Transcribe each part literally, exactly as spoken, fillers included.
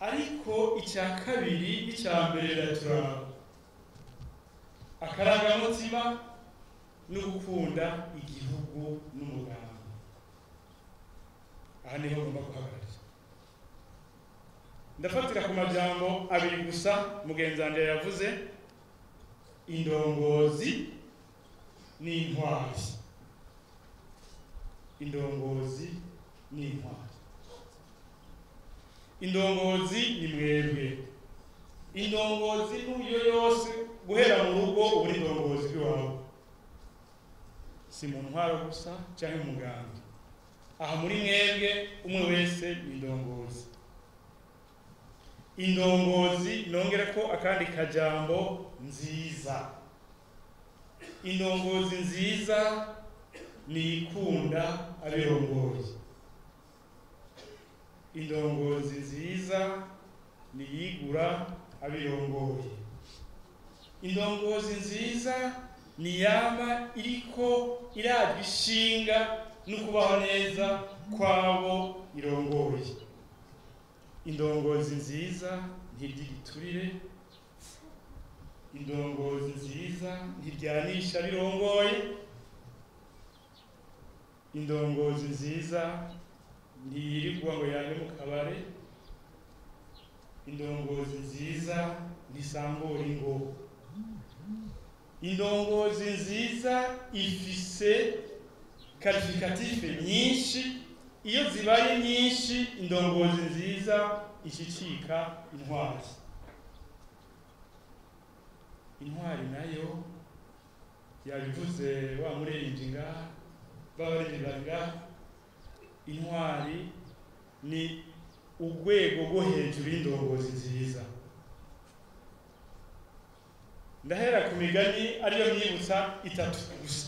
ariko icya kabiri n'icya mbere biraturaba. Akarangamutima no gukunda igihugu n'umugambi. Aha niho ngomba guhagarara. Ndafatira ku majambo abiri gusa mugenzi wanje yavuze, indongozi n'intwari. Indongozi n'intwari. Indongozi ni mwebwe. Indongozi n'uyo yose guhera mu rugo uri indongozi b'iwawe. Si mu ntwaro gusa cyangwa umugambi. Aha muri mwebwe umwe wese ni indongozi. Indongozi nongera ko akandi kajambo nziza. Indongozi nziza ni ikunda abirongoye. Indongozi nziza ni yigura abirongoye. Indongozi nziza ni yama iriko irajya ishinga no kubaho neza kwabo irongoye. Indongozi nziza ntiryigiturire. Indongozi nziza ntiryanisha birongoye. Indongozi nziza ntiyirirwa ngo yange mu kabare. Indongozi nziza ntisambura ingo. Indongozi nziza ifise qualificative nyinshi. Iyo zibaye nyinshi indongozi nziza ishikika intwari. Intwari nayo yabivuze wa muririmbyi ngaha babaririmbanga. Intwari ni urwego rwo hejuru y'indongozi nziza. Ndahera ku migani ariyo myibutsa itatu gusa.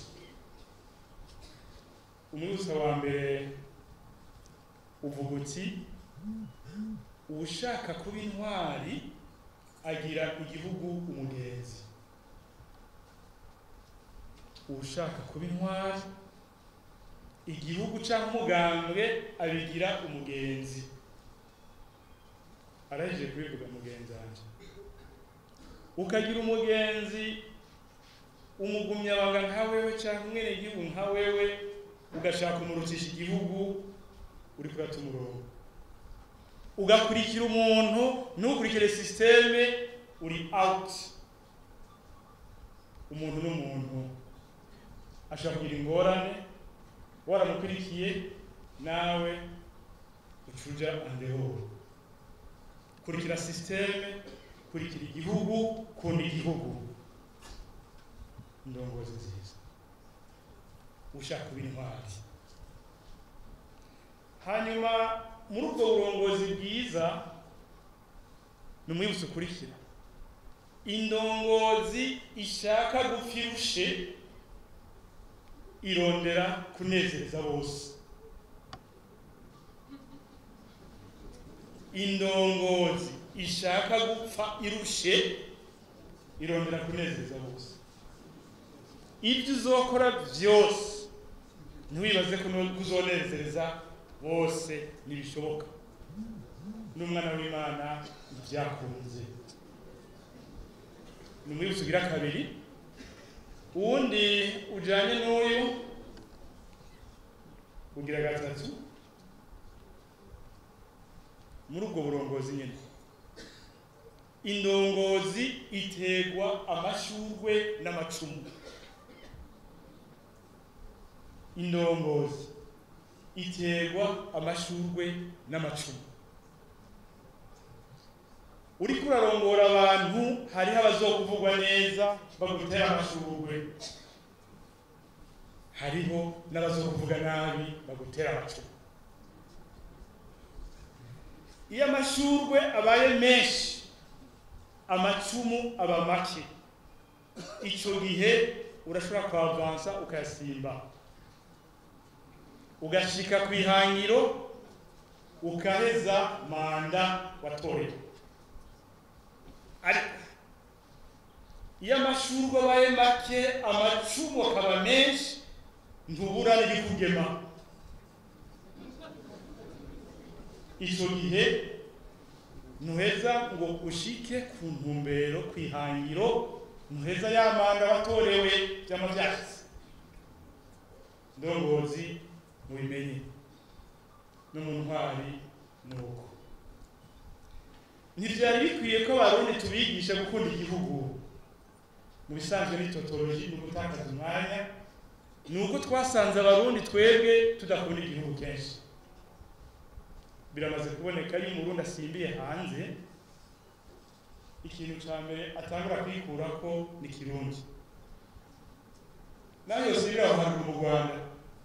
Umwibutsa wa mbere uvuga uti ushaka kuba intwari agira igihugu umugenzi. Ushaka kuba intwari igihugu cyangwa umugambwe abigira umugenzi. Araje kubivuga mugenzi wanje. Ukagira umugenzi umugumyabanga nka wewe cyangwa mwene igihugu nka wewe ugashaka umurutisha igihugu uri kurata umurongo. Ugakurikira umuntu ntukurikire systeme uri out. Umuntu n'umuntu ashaka kugira ingorane waramukurikiye nawe ucuja andeho. Kurikira systeme, kurikira igihugu, kundi igihugu. Indongozi nziza. Ushaka kuba intwari. Hanyuma muri ubwo burongozi bwiza numwibutse ukurikira. Indongozi ishaka gupfirushe irondera kunezereza bose. Indongozi ishaka gupfa irushe irondera kunezereza bose. Ibyo uzokora byose ntiwibaze ko kuzonezereza bose nibishoboka. N'umwana w'Imana ibyakunze. Numwibutse ugira kabiri. Uwundi ujanye n'uyu ugira gatatu. Muri ubwo burongozi nyene indongozi itegwa amashurwe n'amacumu. Indongozi itegwa amashurwe n'amacumu. Uri kurarongora abantu hariho abazokuvugwa neza bagutera amashurwe. Hariho n'abazokuvuga nabi bagutera amacumu. Iyo amashurwe abaye menshi amacumu aba make. Ico gihe urashobora kwavansa ukayasimba. Ugashika kwihangiro ukaheza manda watorewe. Ariko iyo amashurwe abaye make amacumu akaba menshi ntubura Ico gihe ntuheza ngo ushike ku ntumbero kwihangiro, ntuheza yamanda watorewe byama byashitse. Ndongozi mubimenye no mu ntwari nuko ntivyari bikwiye ko abarundi tubigisha gukunda igihugu. Mu bisanzwe ni totoloji no gutakaza umwanya, nuko twasanze abarundi twebwe tudakunda igihugu kenshi. Biramaze kuboneka iyo umurundi asimbiye hanze, ikintu ca mbere atangura kwikura ko ni Kirundi. Nayo yose biraharura mu Rwanda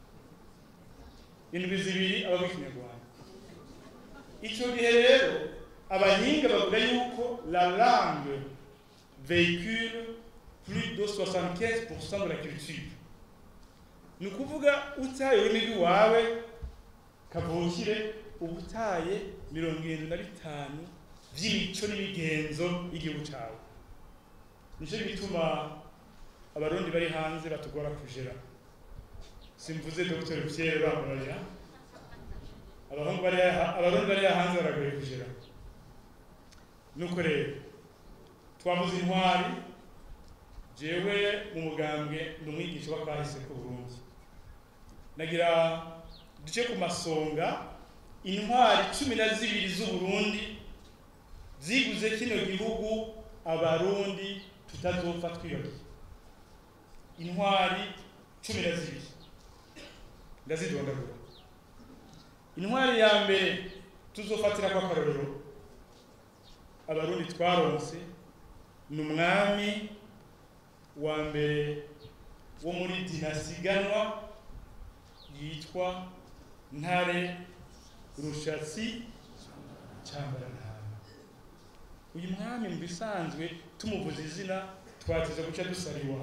indwi zibiri aba Kinyarwanda. Ico gihe rero abahinga bavuga yuko la langue véhicule plus de soixante-quinze pour cent de la culture. Ni ukuvuga utaye ururimi rwawe kavukire, ubutaye mirongo irindwi na bitanu vy'imico n'imigenzo y'igihugu cawe. Nico gituma abarundi bari hanze batugora kujera. Simvuze Dr Pierre Bamuraya, abarundi bari abarundi bari hanze baragoye kujera. Nuko rero twavuze intwari, jewe mu mugambwe ndumwigisha wa kahise ku Burundi. Nagira duce ku masonga intwari cumi na zibiri z'u Burundi ziguze kino gihugu abarundi tutazopfa twibagiye. Intwari cumi na zibiri ndazidondagura. Intwari ya mbere tuzofatira kwa karorero abarundi twaronse ni umwami wa mbere wo muri dinasiganwa yitwa Ntare Rushatsi Cambarantama. Uyu mwami mu bisanzwe tumuvuza izina twatiza guca dusariwa.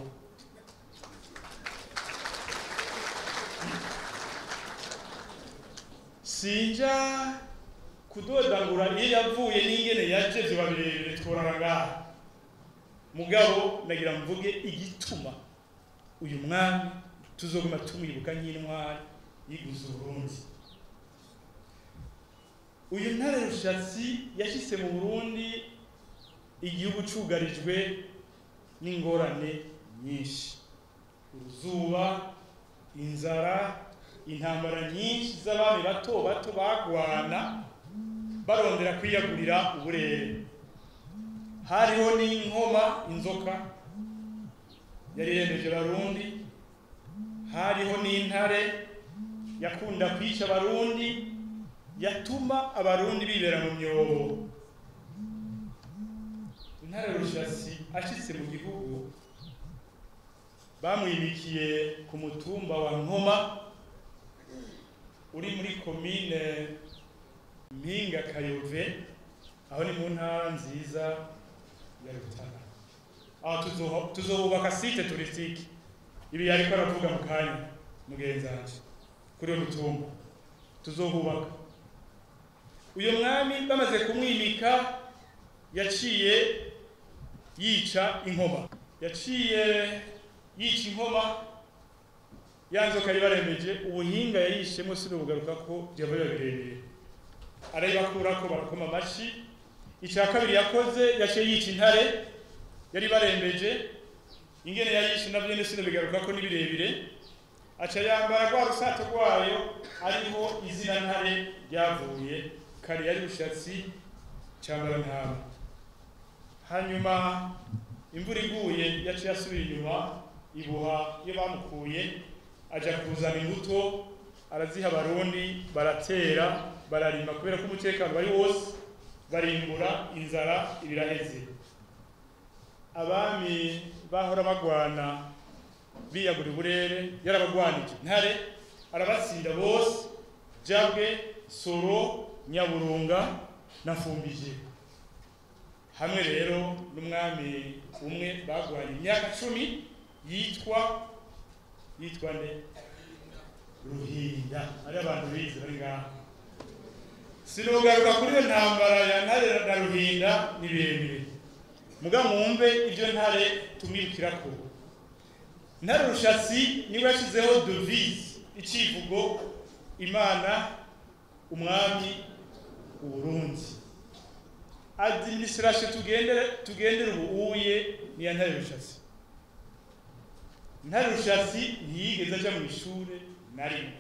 Sinja kudodangura iyo yavuye n'ingene yaje vyo babirere tworanga. Mugabo nagira mvuge igituma uyu mwami tuzoguma tumwibuka nk'intwari yiguze Burundi. Uyu Ntare Rushatsi yashitse mu Burundi igihugu cugarijwe n'ingorane nyinshi, uruzuba, inzara, intambara nyinshi z'abami bato bato bagwana barondera kwiyagurira uburere. Hariho n'inkoma, inzoka yari yemeje Abarundi, hariho n'intare yakunda kwica Abarundi, yatuma Abarundi bibera mu myobo. Ntare Rushatsi ashitse mu gihugu bamwimikiye ku mutumba wa Nkoma uri muri komine Mpinga Kayove, aho ni mu ntara nziza ya Rutana. Aho tuzohubaka site touristique. Ibi yariko aravuga mu kanya mugenzi wanje kuri uwo mutumba tuzohubaka. Uyo mwami bamaze kumwimika yaciye yica inkoma, yaciye yica inkoma yanzoka yibaremeje. Ubuhinga yarishemo sino bugaruka ko byabaye birebire, arayibakura ko barakoma amashi. Icya kabiri yakoze yaciye yica intare yari barembeje, ingene yayishe navyo ne sino bigaruka ko nibirebire. Aca yambara rwa rusato rwayo ariho izina Ntare ryavuye, kari yari Rushatsi Cambarantama. Hanyuma imvura iguye yaciye asubira inyuma ibuha iyo bamukuye, aja kuzana imbuto araziha Abarundi, baratera bararima kubera ko umutekano bari wose, barimbura inzara ibiraheze. Abami bahora bagwana biyagura uburere yarabagwanije. Ntare arabatsinda bose, Jabwe, Soro, Nyaburunga na Fumbije. Hamwe rero n'umwami umwe bagwanye imyaka cumi yitwa yitwa nde Ruhinda. Ari abantu bize bari ngaho. Sinogaruka kuri iyo ntambara ya Ntare na Ruhinda ni birebire, muga mwumve ibyo Ntare tumwibukirako. Ntare Rushatsi niwe yashizeho devise, icivugo Imana umwami u Burundi. administration tugendere tugendere ubuye ni ya Ntare Rushatsi. Ntare Rushatsi ntiyigeze aja mu ishure na rimwe.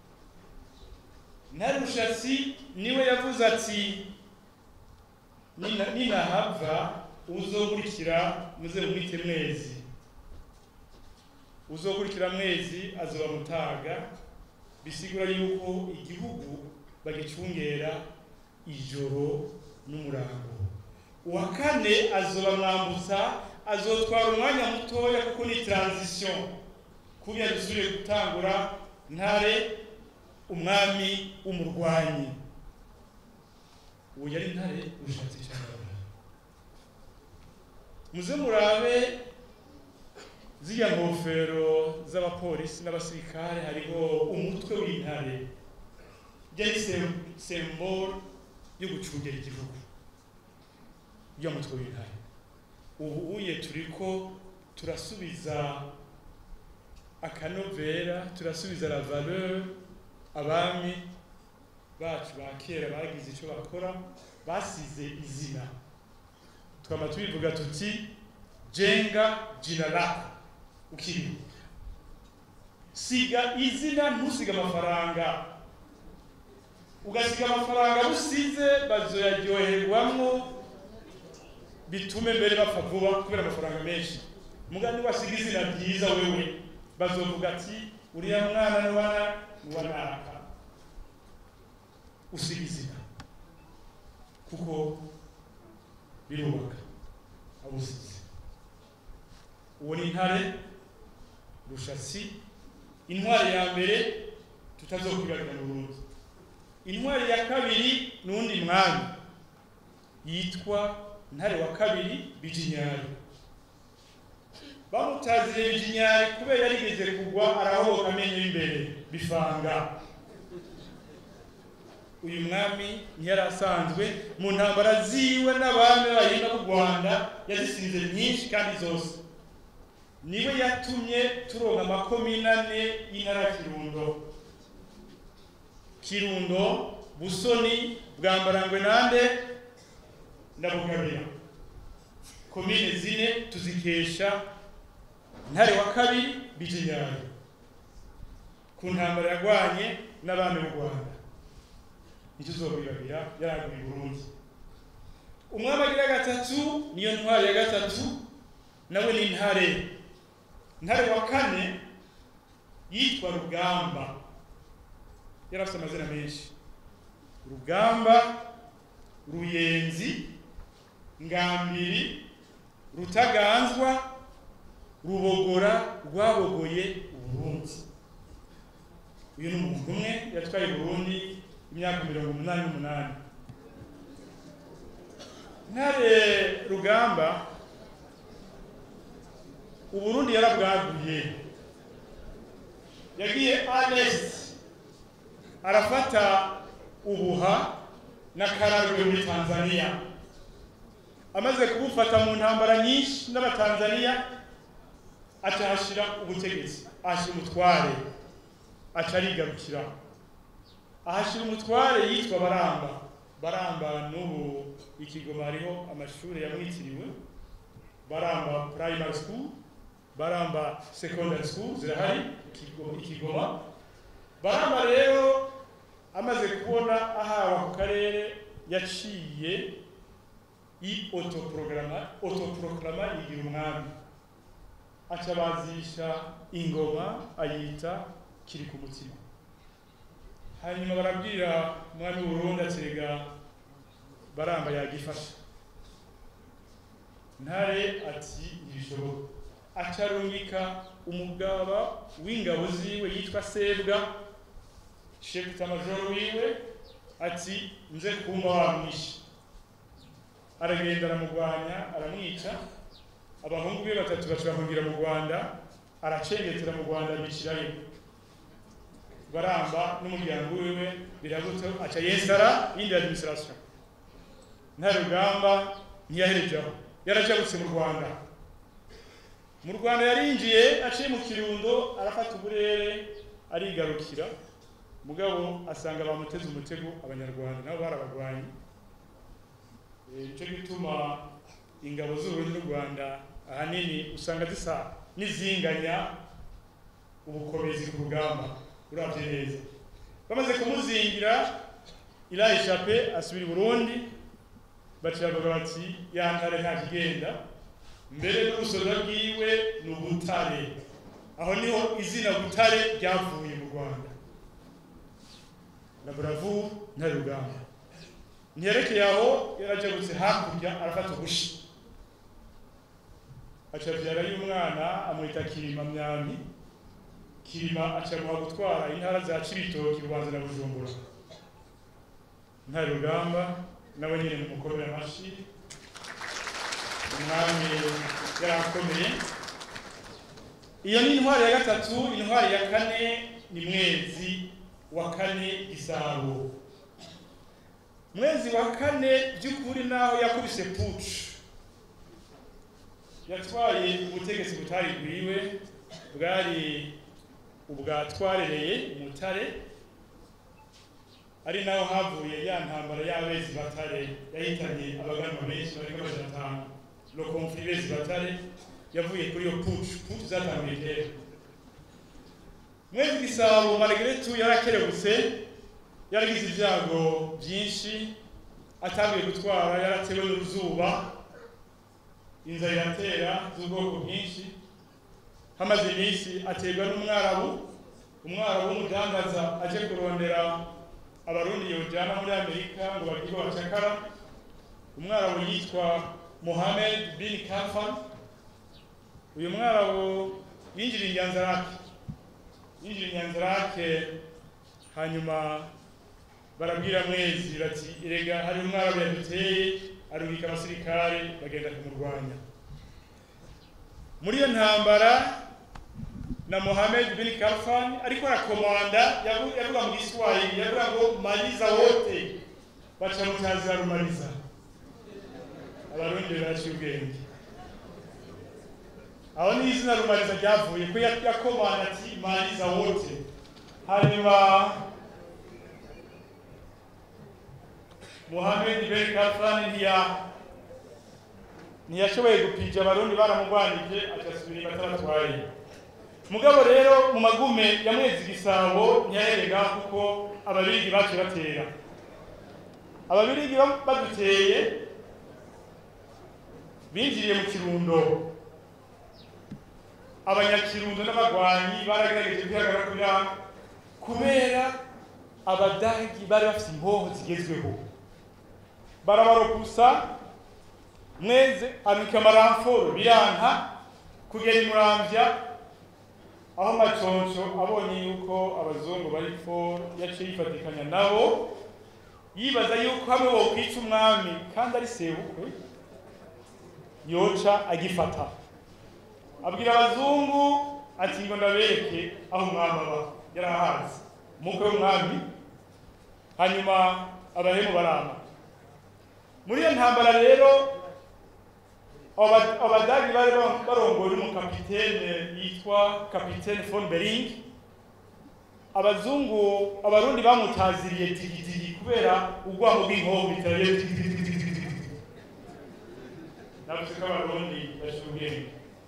Ntare Rushatsi niwe yavuze ati nina nina hava uzokurikira muze mwite Mwezi, uzokurikira Mwezi azoba Mutaga, bisigura yuko igihugu bagicungera ijoro n'umurango. Uwa kane azoba Mwambutsa, azotwara umwanya mutoya kuko ni transition kugira dusubire gutangura Ntare umwami w'umurwanyi. Uwo yari Ntare Rushatsi cyane. Muze murabe ziriya ngofero z'abapolisi n'abasirikare hariho umutwe w'intare, byari symbol yo gucungera igihugu. Yo mutwe w'intare ubu uye turiko turasubiza akanovera, turasubiza la valeur abami bacu bakera bagize icyo bakora, basize izina. Twama tubivuga tuti jenga jina lako ukiri, siga izina ntusiga amafaranga. Ugasiga amafaranga usize bazoyaryoherwamwo bitume mbere bapfa vuba kubera amafaranga menshi. Mugani wasiga izina ryiza wewe bazovuga ati uriya mwana n'wana n'wanaka. Usiga izina kuko birubaka abusize. Uwo ni Ntare Rushatsi, intwari ya mbere tutazokwibagirana mu Burundi. Intwari ya kabiri n'undi mwami yitwa Ntare wa kabiri Bijinyari. Bamutazire Bijinyari kubera yarigeze kugwa arahoka amenyo imbere bifanga. Uyu mwami ntiyarasanzwe mu ntambara ziwe n'abami bahinda mu Rwanda, yazisinze nyinshi kandi zose. Niwe yatumye turonka amakomine ane y'intara Kirundo. Kirundo, Busoni, Bwambarangwe nande na Bugabira. Komine zine tuzikesha Ntare wa kabiri Bijinyari ku ntambara yagwanye n'abami mu Rwanda. Nicyo uzobirabira yaraguye Burundi. Umwami agira gatatu niyo ntwari ya gatatu, nawe ni Ntare. Ntare wa kane yitwa Rugamba, yarafite amazina menshi: Rugamba, Ruyenzi, Ngambiri, Rutaganzwa, Rubogora, rwabogoye Uburundi. Uyu ni umuntu umwe yatwaye Burundi imyaka mirongo umunani n'umunani. Ntare Rugamba Uburundi yarabwaguye, yagiye Ales arafata Ubuha na Karagwe muri Tanzania. Amaze kubufata mu ntambara nyinshi n'abatanzania, atahashira ubutegetsi, ahashira umutware, acarigarukira. Ahashira umutware yitwa Baramba. Baramba n'ubu Ikigoma hariho amashuri yamwitiriwe, Baramba Primary School, Baramba Secondary School zirahari Ikigoma. Baramba rero amaze kubona ahawe ku karere, yaciye i autoprograma autoproclama igira umwami, acabazisha ingoma ayita kiri ku mutima. Hanyuma barabwira umwami w'Uburundi atega Baramba yagifasha. Ntare ati ibishoboka, acarungika umugaba w'ingabo ziwe yitwa Sebwa, chef d'état-major wiwe, ati nze kumba wamwishe. Aragenda aramugwanya, aramwica. Abahungu be batatu bacurahungira mu Rwanda, aracengetera mu Rwanda bicirayo. Baramba n'umuryango wiwe biraguto aca yesara yindi administration. Ntare Rugamba ntiyaherejaho, yarajabutse mu Rwanda. Mu Rwanda yarinjiye aciye mu Kirundo, arafata uburere arigarukira. Mugabo asanga bamuteze umutego Abanyarwanda nabo barabagwanye. nicyo gituma ingabo z'Uburundi n'u Rwanda ahanini usanga zisa n'izinganya ubukomezi ku rugamba uravye neza. Bamaze kumuzingira ila échappé asubira i Burundi, baciye bavuga bati yantare nta kigenda, mbere n'urusoza bwiwe ni Butare. Aho niho izina Butare ryavuye mu Rwanda. La bravoure nta rugamba. Ntiyerekeye aho yarajabutse hakurya arafata ubushi. Aca avyara y'umwana amwita Kirima Myami. Kirima acamuha gutwara intara za Cibitoke, Bubanza na Bujumbura. Nta rugamba nawe nyine mu mukomera amashi. Umwami yarakomeye. Iyo ni intwari ya gatatu. Intwari ya kane ni Mwezi wa kane Gisabo. Mwezi wa kane by'ukuri naho yakubise pucu, yatwaye ubutegetsi butari bwiwe, bwari ubwatwarereye Mutare, ari naho havuye ya ntambara y'abezi Batare yahitanye abaganwa benshi bariko amajana atanu. Le conflit bezi Batare yavuye kuri iyo pucu. Pucu zatanguye kera. Mwezi Gisabo malgré tout yarakerebutse, yaragize ibyago byinshi, atangiye gutwara, yaratewe n'uruzuba, inzara iratera z'ubwoko bwinshi. Hamaze iminsi aterwa n'umwarabu, umwarabu w'umudandaza aje kurondera abarundi yojana muri Amerika ngo bagirwe abacakara. Umwarabu yitwa Mohamed bin Kafan. Uyu mwarabu yinjira Inyanzarake, yinjira Inyanzarake, hanyuma barabwira Mwezi bati erega hari umwarabu yaduteye, arubika abasirikare bagenda kumurwanya. Muri iyo ntambara na Mohamed bin Kafan ariko arakomanda, yavuga mu Giswahili, yavuga ngo maliza wote, baca mutazira rumaliza. Abarundi baraciye ubwenge. Aho ni izina rumaliza ryavuye ko yakomanda ati maliza wote. Hanyuma Mohamed bin Kafan ntiya ntiyashoboye gupija abarundi, baramugwanije agasubira bataratwaye. Mugabo rero mu magume ya Mwezi Gisabo ntiyarega kuko ababirigi bacu batera. Ababirigi baduteye binjiriye mu Kirundo. Abanyakirundo n'abagwanyi baragerageje kwihagarara kugira kubera abadagi bari bafite imboho zigezweho. Barabarokusa. Mwezi amika amaramforo biranka kugera imuramvya, aho Maconco abonye yuko abazungu bari foro yaciye yifatikanya nabo, yibaza yuko hamwe bo kwica umwami kandi ari sebukwe yoca agifata. Abwira abazungu ati ngo ndabereke aho umwami aba. Yarahazi umukwe w'umwami. Hanyuma abahemu barama. Muri iyo ntambara rero abadagi bari barongoye umukapitene yitwa Kapitene von Bering. Abazungu abarundi bamutaziriye digidigi kubera ugwamo bw'inkoho bitariye. Navuze ko abarundi bashubiye.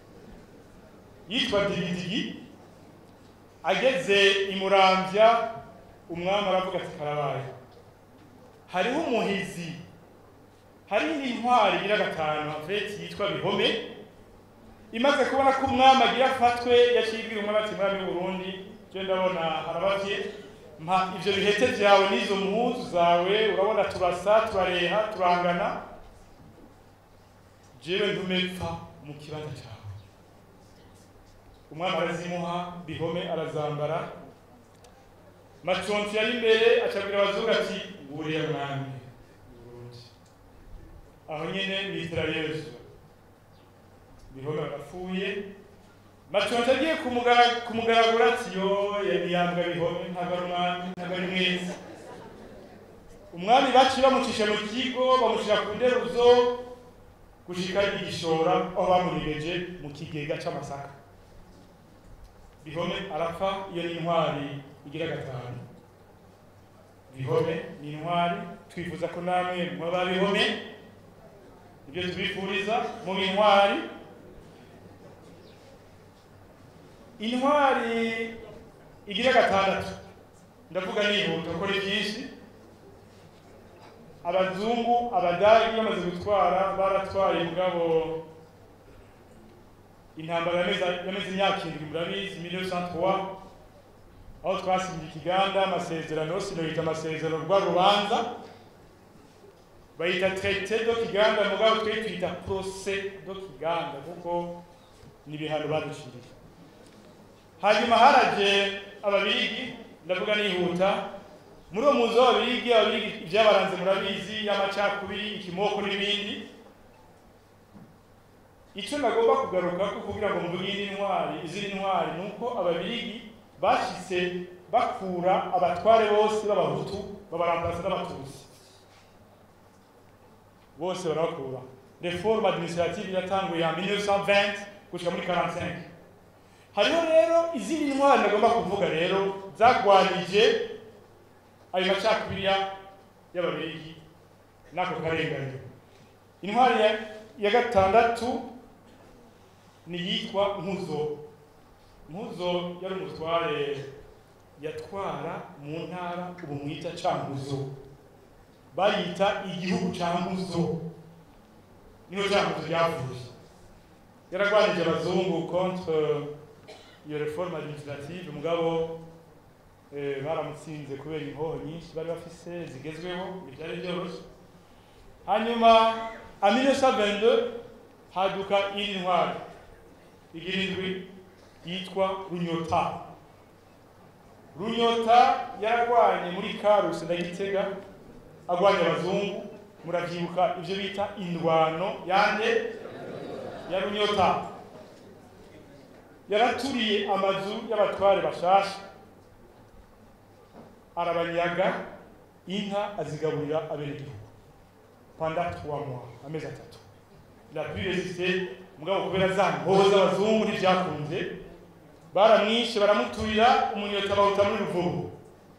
Yitwa digidigi. Ageze imuramvya, umwami aravuga ati karabaye. Hariho umuhizi, hari n'intwari gira gatanu afeti yitwa Bihome. Imaze kubona ko umwami agira afatwe, yacibwira umwami ati mwami w'Uburundi, je ndabona harabavye, mpa ivyo bihete vyawe n'izo muhuzu zawe, urabona turasa turareha turangana, jewe ntumepfa mu kibanza cyawe. Umwami arazimuha, Bihome arazambara. Maconco yari imbere acabwira abazungu ati nguriya mwami Burundi. Aho nyene bitira Yesu. Bihome arapfuye. Maconco agiye kumugaragura ati yo yabiyambwa Bihome ntabwo ari umwami, ntabwo ari mwiza. Umwami baciye bamucisha mu kigo, bamushira ku nderuzo gushika igishora, aho bamurigeje mu kigega c'amasaka. Bihome arapfa. Iyo ni intwari igira gatanu. Bihome ni intwari, twifuza ko namwe mwaba Bihome ibyo tubifuriza mu intwari. Intwari igira gatandatu ndavuga nihuta ko ari byinshi. Abazungu abadagi bamaze gutwara baratwaye mugabo intambara yameze imyaka indwi murabizi mille neuf cent trois aho twasinye ikiganda amasezerano sinoyita amasezerano rwa rubanza bayita traité do kiganda mugabo twe twita procès do kiganda kuko ni bihano badushiriye. Hanyuma haraje ababirigi ndavuga nihuta muri uwo muzo w'ababirigi ababirigi ibyabaranze murabizi y'amacakubiri ikimoko n'ibindi. Icyo nagomba kugaruka ko kugira ngo mvuge iyi ntwari izindi ntwari nuko ababirigi bashitse bakura abatware bose b'abahutu babarambaza n'abatutsi bose barakura. Reforme administrative yatanguye ya mille neuf cent vingt gushika muri quarante-cinq. Hariho rero izindi ntwari nagomba kuvuga rero zagwanije ayo macakubiri y'ababirigi nako karengane. Intwari ya, ya gatandatu ni yitwa Mpuzo. Mpuzo yari umutware yatwara mu ntara ubu mwita Cankuzo, bayita igihugu ca Mpuzo, niho Cankuzo yavuye. Yaragwanije abazungu contre iyo reforme administrative mugabo eh, baramutsinze kubera impoho nyinshi bari bafise zigezweho ibyari byoroshye. Hanyuma a mille neuf cent vingt-deux haduka iri ntwari igirindwi yitwa Runyota. Runyota yaragwanye muri Karusi na Gitega agwanye abazungu, muravyibuka ivyo bita indwano yande ya Runyota. Yaraturiye amazu y'abatware bashasha arabanyaga, inka azigaburira abenegihugu pendant trois mois, amezi atatu. La plus résisté mugabo kubera za mpoho z'abazungu n'ivyakunze baramwishe baramuturira umunyota bawuta muri Ruvubu.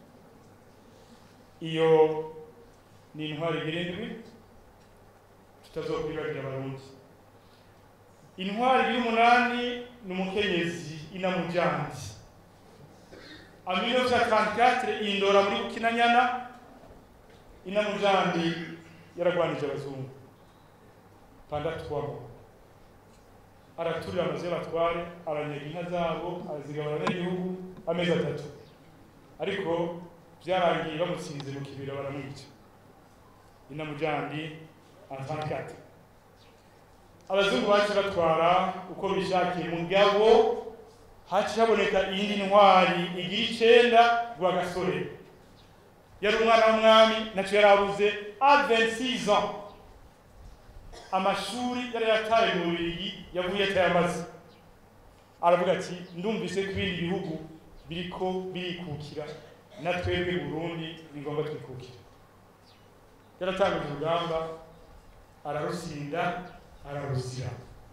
Iyo ni intwari irindwi tutazokwibagira abarundi. Intwari y'umunani ni umukenyezi Inamujandi. A mille neuf cent trente-quatre indora muri Bukinanyana. Inamujandi yaragwanije abazungu pendant trois mois. Araturira amazu y'abatware, aranyaga inka zabo, arazigabana n'igihugu amezi atatu. Ariko byarangiye bamutsinze mu kibira baramwica. Inamujandi en trente-quatre. Abazungu bacu batwara uko bishakiye mugabo haci haboneka iyindi ntwari igira icenda Rwagasore. Yari umwana w'umwami naco yarabuze à vingt-six ans. Amashuri yari yataye mu Bubiligi yavuye atayamaze. Aravuga ati ndumvise ko ibindi bihugu biriko birikukira na twebwe Burundi ni ngombwa twikukira. Yaratangije urugamba ararusinda araruzira.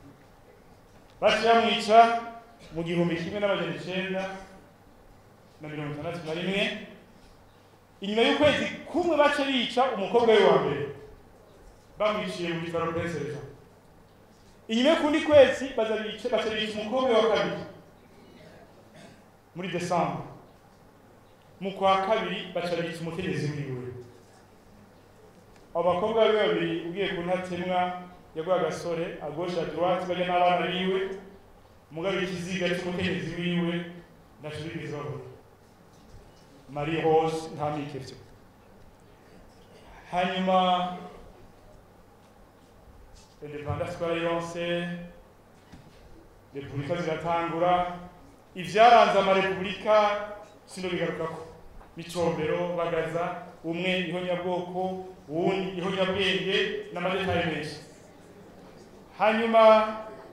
Bacamwica mu gihumbi kimwe n'amajana icenda na mirongo itandatu na rimwe. Inyuma y'ukwezi kumwe bace bica umukobwa we wa mbere bamwiciye mu bitaro Prince. Inyuma y'ukundi kwezi baza bica bace bica umukobwa wa kabiri muri Desembre. Mu kwa kabiri baca bica umukenyezi wiwe. Abo bakobwa be babiri ugiye ku ntatemwa ya Rwagasore à gauche à droite bajya n'abana biwe mugabo ikiziga cy'umukenyezi wiwe ndashubiriza babona Marie Rose nta mikevyo. Hanyuma independance twarayironse, repubulika ziratangura. Ivyaranze amarepublika sino bigarukako Micombero, Bagaza, umwe ihonyabwoko, uwundi ihonyabwenge n'amadetaye menshi. Hanyuma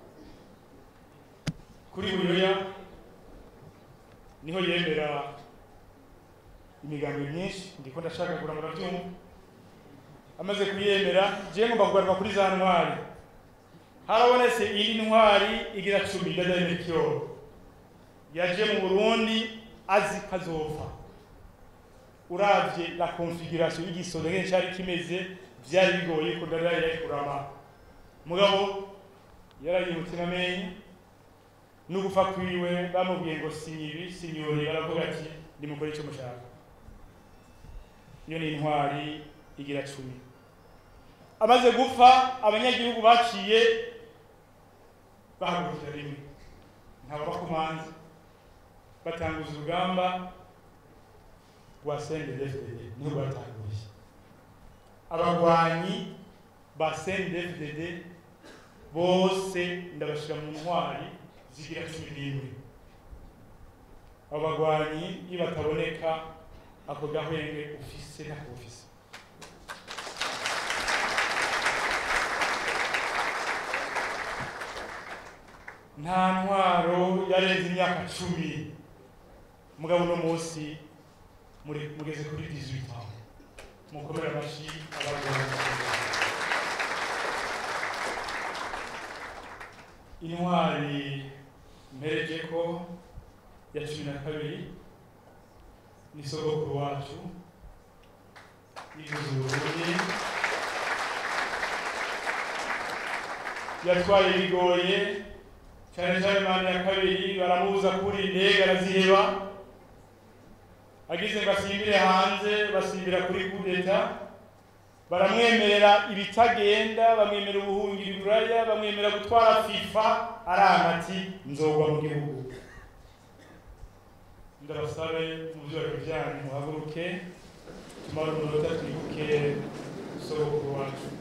kuri Buyoya niho yemera imigambi myinshi ndiko ndashaka kuramura byumva. Amaze kuyemera je ngomba kugaruka kuri za ntwari. Harabonetse iyi ntwari igira cumi ndadanikyo yaje mu Burundi azi kazopfa. Uravye la configuration y'igisoda ngene cyari kimeze byari bigoye ko ndaraye kurama. mugabo yarayimutse amenye n'ugupfa kwiwe bamubwiye ngo sinyibi sinyori, baravuga ati ndimukora icyo mushaka. Iyo ni intwari igira cumi. Amaze gupfa abanyagihugu baciye bahagurukira rimwe ntababakumanza batanguza urugamba rwa C N D D F D D niho rwatanguye. Abagwanyi ba C N D D F D D bose ndabashira mu ntwari zigira cumi n'imwe. Abagwanyi iyo bataboneka ako gahwenge ufise ntako ufise. Nta ntwaro yarenze imyaka cumi, mugabo uno munsi mugeze kuri dix-huit ans. Mukomere amashyi abagwanyi. Intwari mperejeko ya cumi na kabiri ni sogokuru wacu yivuze Uburundi, yatwaye bigoye cyane cyane manda ya kabiri baramubuza kuri indege araziheba, agize ngo asimbire hanze basimbira kuri kudeta, baramwemerera ibitagenda, bamwemerera ubuhungiro buraya, bamwemerera gutwara FIFA, aranga ati nzogwa mu gihugu. Ndabasabe mu byaro byanyu muhaguruke tumara umunota twibuke sogokuru wacu.